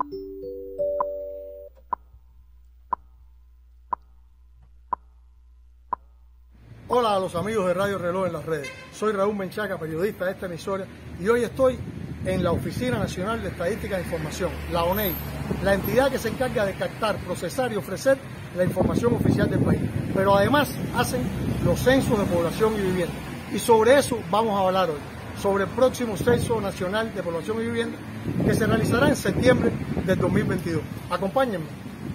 Hola a los amigos de Radio Reloj en las redes. Soy Raúl Menchaca, periodista de esta emisora, y hoy estoy en la Oficina Nacional de Estadística e Información, la ONEI, la entidad que se encarga de captar, procesar y ofrecer la información oficial del país. Pero además hacen los censos de población y vivienda. Y sobre eso vamos a hablar hoy, sobre el próximo Censo Nacional de Población y Vivienda que se realizará en septiembre del 2022. Acompáñenme.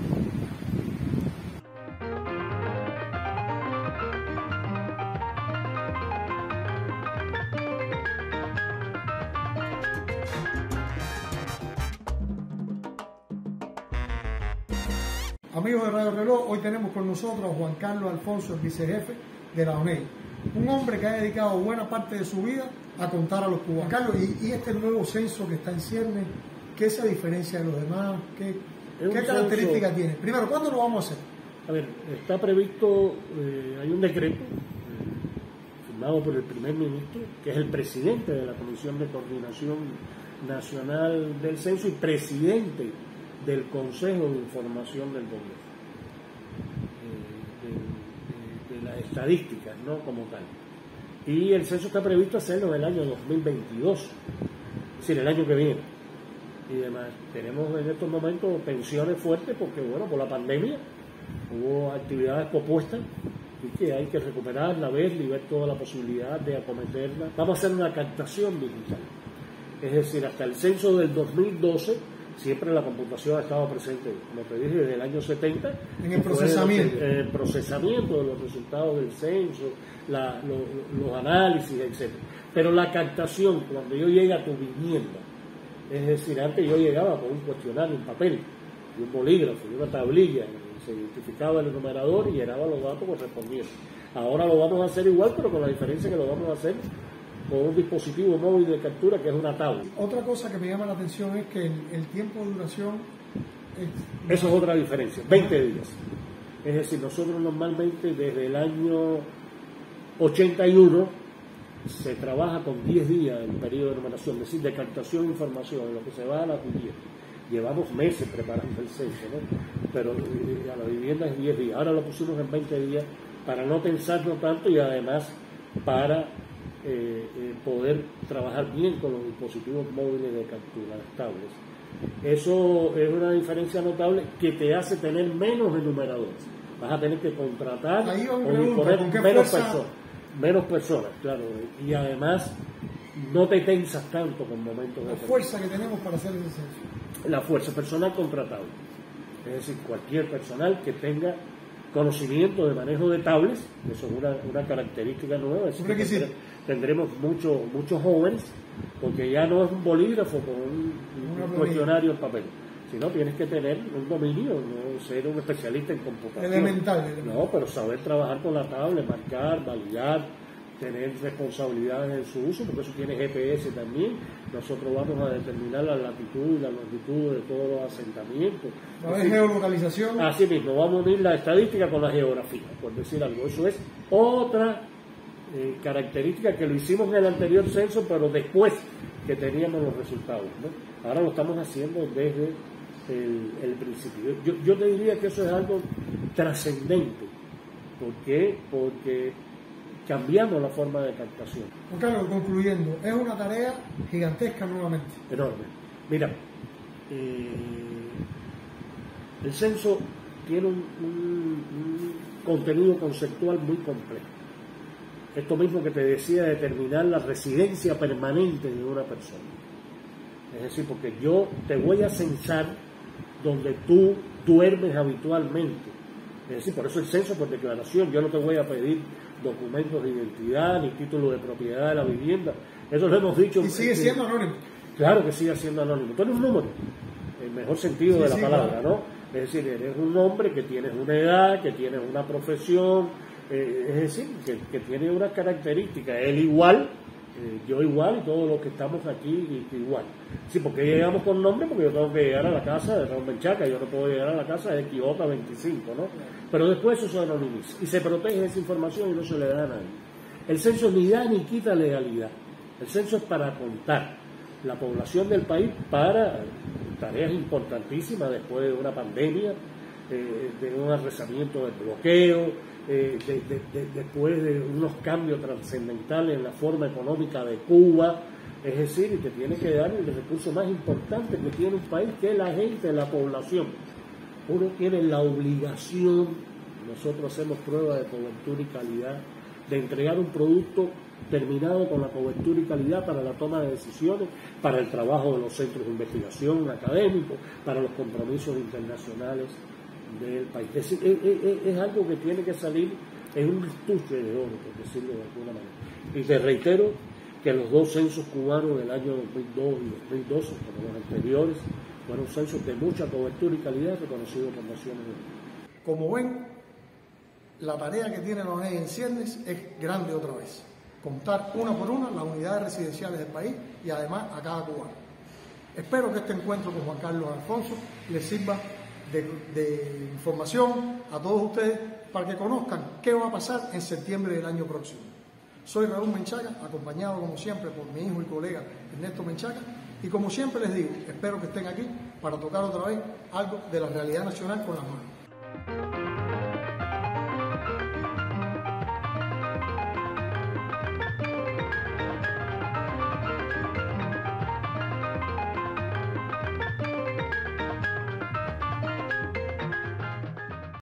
Amigos de Radio Reloj, hoy tenemos con nosotros a Juan Carlos Alfonso, el vicejefe de la ONEI. Un hombre que ha dedicado buena parte de su vida a contar a los cubanos. Carlos, ¿y este nuevo censo que está en ciernes, qué se diferencia de los demás? ¿Qué características tiene? Primero, ¿cuándo lo vamos a hacer? A ver, está previsto, hay un decreto firmado por el primer ministro, que es el presidente de la Comisión de Coordinación Nacional del Censo y presidente del Consejo de Información del Gobierno, de las estadísticas, ¿no?, como tal. Y el censo está previsto hacerlo en el año 2022, es decir, el año que viene. Y además tenemos en estos momentos tensiones fuertes porque, bueno, por la pandemia hubo actividades propuestas y que hay que recuperarla, verla y ver toda la posibilidad de acometerla. Vamos a hacer una captación digital, es decir, hasta el censo del 2012 siempre la computación ha estado presente, como te dije, desde el año 70. En el procesamiento. El procesamiento de los resultados del censo, los análisis, etc. Pero la captación, cuando yo llego a tu vivienda, es decir, antes yo llegaba con un cuestionario, un papel, y un bolígrafo, y una tablilla, y se identificaba el enumerador y llenaba los datos correspondientes. Ahora lo vamos a hacer igual, pero con la diferencia que lo vamos a hacer con un dispositivo móvil de captura que es una tablet. Otra cosa que me llama la atención es que el tiempo de duración Eso es otra diferencia, 20 días. Es decir, nosotros normalmente desde el año 81 se trabaja con 10 días el periodo de numeración, es decir, de captación de información, en lo que se va a la vivienda. Llevamos meses preparando el censo, ¿no? Pero a la vivienda es 10 días. Ahora lo pusimos en 20 días para no tensarnos tanto y además para poder trabajar bien con los dispositivos móviles de captura, las tablets. Eso es una diferencia notable que te hace tener menos enumeradores. Vas a tener que contratar o disponer menos personas, claro, y además no te tensas tanto con momentos de fuerza que tenemos para hacer ese censo. La fuerza personal contratable, es decir, cualquier personal que tenga conocimiento de manejo de tablets, eso es una característica nueva. Es decir, tendremos muchos jóvenes, porque ya no es un bolígrafo con un cuestionario en papel, sino tienes que tener un dominio, no ser un especialista en computación. Elemental. No, pero saber trabajar con la tablet, marcar, validar, tener responsabilidades en su uso, porque eso tiene GPS también. Nosotros vamos a determinar la latitud y la longitud de todos los asentamientos. ¿Va a haber geolocalización? Así mismo, vamos a unir la estadística con la geografía, por decir algo. Eso es otra característica que lo hicimos en el anterior censo, pero después que teníamos los resultados, ¿no? Ahora lo estamos haciendo desde el principio. Yo te diría que eso es algo trascendente. ¿Por qué? Porque cambiamos la forma de captación. Juan Carlos, concluyendo, es una tarea gigantesca nuevamente. Enorme. Mira, el censo tiene un contenido conceptual muy complejo. Esto mismo que te decía, determinar la residencia permanente de una persona. Es decir, porque yo te voy a censar donde tú duermes habitualmente. Es decir, por eso el censo por declaración. Yo no te voy a pedir documentos de identidad ni título de propiedad de la vivienda. Eso lo hemos dicho. Y sigue siendo anónimo. Claro que sigue siendo anónimo. Tú eres un número, en el mejor sentido de la palabra, claro, ¿no? Es decir, eres un hombre que tienes una edad, que tienes una profesión, es decir, que tiene unas características. Él igual, yo igual y todos los que estamos aquí igual. Sí, porque llegamos con nombre, porque yo tengo que llegar a la casa de Raúl Menchaca, yo no puedo llegar a la casa de Quijota 25, ¿no? Pero después eso se anonimiza y se protege esa información y no se le da a nadie. El censo ni da ni quita legalidad. El censo es para contar. la población del país para tareas importantísimas después de una pandemia, de un arrasamiento del bloqueo, después de unos cambios trascendentales en la forma económica de Cuba. Es decir, te tiene que dar el recurso más importante que tiene un país, que es la gente, la población. Uno tiene la obligación, nosotros hacemos pruebas de cobertura y calidad, de entregar un producto terminado con la cobertura y calidad para la toma de decisiones, para el trabajo de los centros de investigación académicos, para los compromisos internacionales del país. Es decir, es algo que tiene que salir en un estuche de oro, por decirlo de alguna manera. Y te reitero que los dos censos cubanos del año 2002 y 2012, como los anteriores, fueron censos de mucha cobertura y calidad reconocidos por Naciones Unidas. Como ven, la tarea que tiene la ONEI en ciernes es grande otra vez. Contar una por una las unidades residenciales del país y además a cada cubano. Espero que este encuentro con Juan Carlos Alfonso les sirva de información a todos ustedes para que conozcan qué va a pasar en septiembre del año próximo. Soy Raúl Menchaca, acompañado como siempre por mi hijo y colega Ernesto Menchaca, y como siempre les digo, espero que estén aquí para tocar otra vez algo de la realidad nacional con las manos.